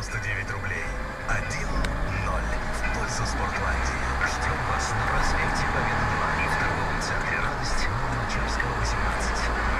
99 рублей. 1-0 в пользу Спортландии. Ждем вас на проспекте Победы 2 и в торговом центре «Радость» на Луначарского, 18.